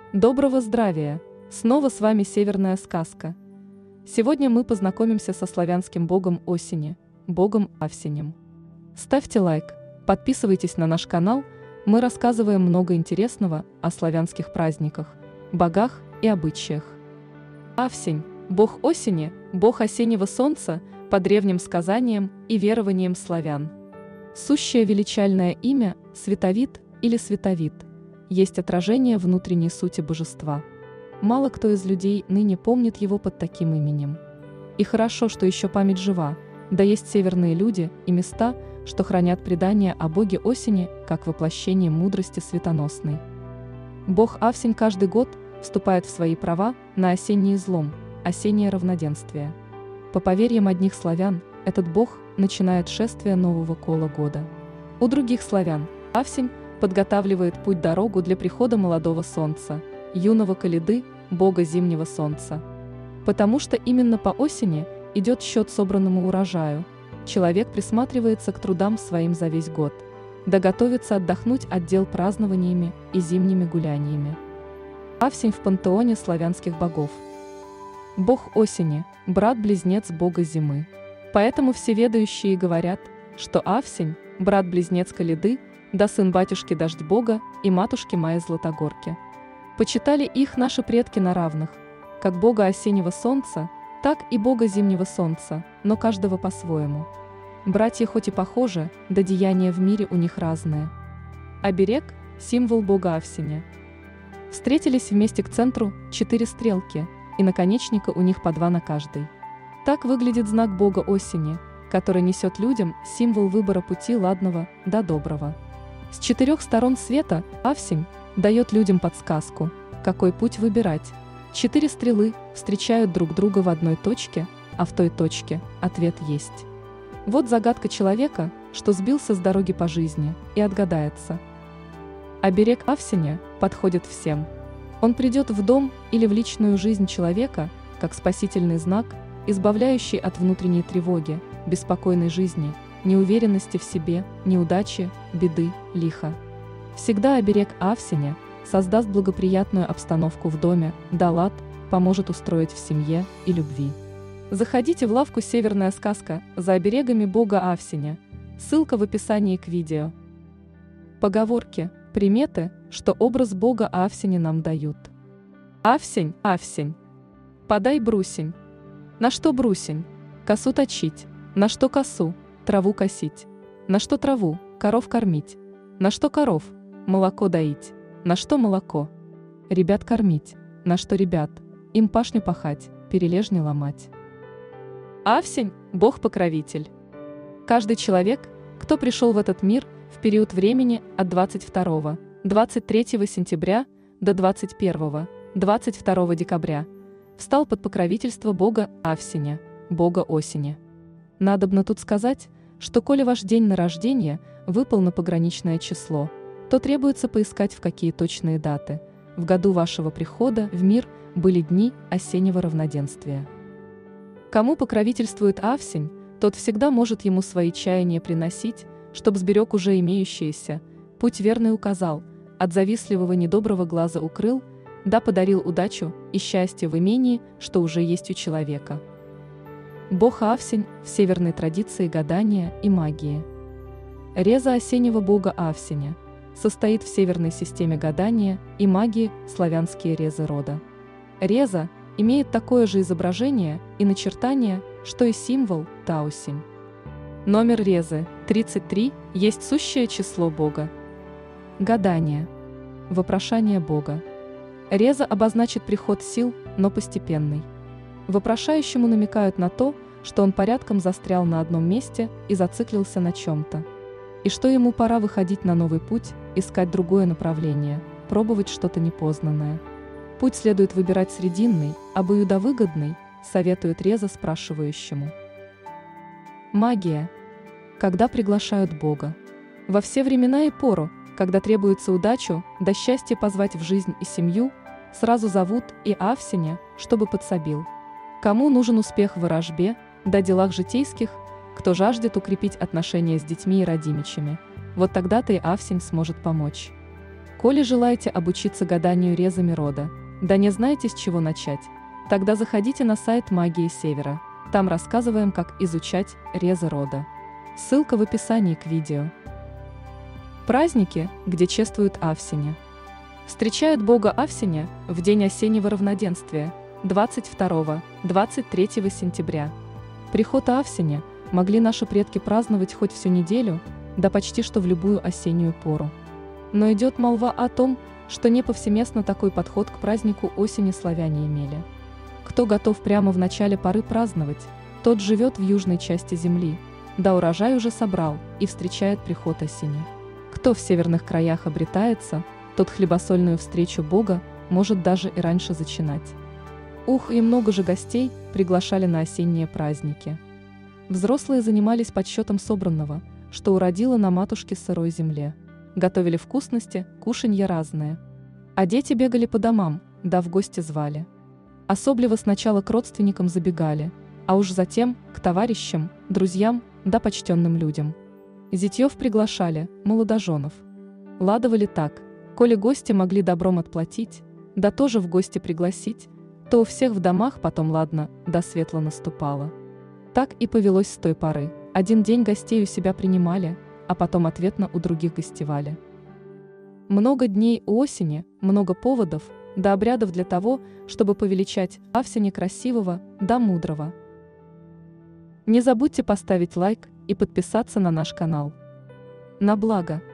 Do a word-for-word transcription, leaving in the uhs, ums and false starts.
Доброго здравия! Снова с вами Северная сказка. Сегодня мы познакомимся со славянским богом осени, богом Авсенем. Ставьте лайк, подписывайтесь на наш канал, мы рассказываем много интересного о славянских праздниках, богах и обычаях. Авсень – бог осени, бог осеннего солнца по древним сказаниям и верованиям славян. Сущее величальное имя – Световид или Световид – есть отражение внутренней сути божества. Мало кто из людей ныне помнит его под таким именем. И хорошо, что еще память жива, да есть северные люди и места, что хранят предания о боге осени как воплощение мудрости светоносной. Бог Авсень каждый год вступает в свои права на осенний излом, осеннее равноденствие. По поверьям одних славян, этот бог начинает шествие нового кола года. У других славян Авсень подготавливает путь-дорогу для прихода молодого солнца, юного Калиды, бога зимнего солнца. Потому что именно по осени идет счет собранному урожаю, человек присматривается к трудам своим за весь год, да готовится отдохнуть от дел празднованиями и зимними гуляниями. Авсень в пантеоне славянских богов. Бог осени – брат-близнец бога зимы. Поэтому всеведающие говорят, что Авсень – брат-близнец Калиды, да сын батюшки Дождь Бога и матушки Майи Златогорки. Почитали их наши предки на равных, как бога осеннего солнца, так и бога зимнего солнца, но каждого по-своему. Братья хоть и похожи, да деяния в мире у них разные. Оберег – символ бога Авсеня. Встретились вместе к центру четыре стрелки, и наконечника у них по два на каждой. Так выглядит знак бога осени, который несет людям символ выбора пути ладного да доброго. С четырех сторон света Авсень дает людям подсказку, какой путь выбирать. Четыре стрелы встречают друг друга в одной точке, а в той точке ответ есть. Вот загадка человека, что сбился с дороги по жизни, и отгадается. Оберег Авсеня подходит всем. Он придет в дом или в личную жизнь человека, как спасительный знак, избавляющий от внутренней тревоги, беспокойной жизни, неуверенности в себе, неудачи, беды, лиха. Всегда оберег Авсеня создаст благоприятную обстановку в доме, да лад поможет устроить в семье и любви. Заходите в лавку «Северная сказка» за оберегами бога Авсеня, ссылка в описании к видео. Поговорки, приметы, что образ бога Авсеня нам дают. Авсень, Авсень, подай брусень. На что брусень? Косу точить. На что косу? Траву косить. На что траву? Коров кормить. На что коров? Молоко доить. На что молоко? Ребят кормить. На что ребят? Им пашню пахать, перележни ломать. Авсень – бог-покровитель. Каждый человек, кто пришел в этот мир в период времени от двадцать второго — двадцать третьего сентября до двадцать первого — двадцать второго декабря, встал под покровительство бога Авсеня, бога осени. Надобно тут сказать, что коли ваш день на рождение выпал на пограничное число, то требуется поискать, в какие точные даты в году вашего прихода в мир были дни осеннего равноденствия. Кому покровительствует Авсень, тот всегда может ему свои чаяния приносить, чтоб сберег уже имеющиеся, путь верный указал, от завистливого недоброго глаза укрыл, да подарил удачу и счастье в имении, что уже есть у человека. Бог Авсень в северной традиции гадания и магии. Реза осеннего бога Авсеня состоит в северной системе гадания и магии славянские резы рода. Реза имеет такое же изображение и начертание, что и символ Таусень. Номер резы тридцать три есть сущее число бога. Гадание. Вопрошание бога. Реза обозначит приход сил, но постепенный. Вопрошающему намекают на то, что он порядком застрял на одном месте и зациклился на чем-то. И что ему пора выходить на новый путь, искать другое направление, пробовать что-то непознанное. Путь следует выбирать срединный, обоюдовыгодный, советует реза спрашивающему. Магия. Когда приглашают Бога. Во все времена и пору, когда требуется удачу, да счастье позвать в жизнь и семью, сразу зовут и Авсеня, чтобы подсобил. Кому нужен успех в ворожбе, да делах житейских, кто жаждет укрепить отношения с детьми и родимичами, вот тогда-то и Авсень сможет помочь. Коли желаете обучиться гаданию резами рода, да не знаете, с чего начать, тогда заходите на сайт Магии Севера, там рассказываем, как изучать резы рода. Ссылка в описании к видео. Праздники, где чествуют Авсеня. Встречают бога Авсеня в день осеннего равноденствия, двадцать второго — двадцать третьего сентября. Приход Авсеня могли наши предки праздновать хоть всю неделю, да почти что в любую осеннюю пору. Но идет молва о том, что не повсеместно такой подход к празднику осени славяне имели. Кто готов прямо в начале поры праздновать, тот живет в южной части земли, да урожай уже собрал и встречает приход осени. Кто в северных краях обретается, тот хлебосольную встречу Бога может даже и раньше зачинать. Ух, и много же гостей приглашали на осенние праздники. Взрослые занимались подсчетом собранного, что уродило на матушке сырой земле. Готовили вкусности, кушанья разные. А дети бегали по домам, да в гости звали. Особливо сначала к родственникам забегали, а уж затем к товарищам, друзьям, да почтенным людям. Зятьев приглашали, молодоженов. Ладовали так: коли гости могли добром отплатить, да тоже в гости пригласить, то у всех в домах потом ладно, да светло наступало. Так и повелось с той поры. Один день гостей у себя принимали, а потом ответно у других гостевали. Много дней у осени, много поводов, да обрядов для того, чтобы повеличать Авсеня красивого, да мудрого. Не забудьте поставить лайк и подписаться на наш канал. На благо!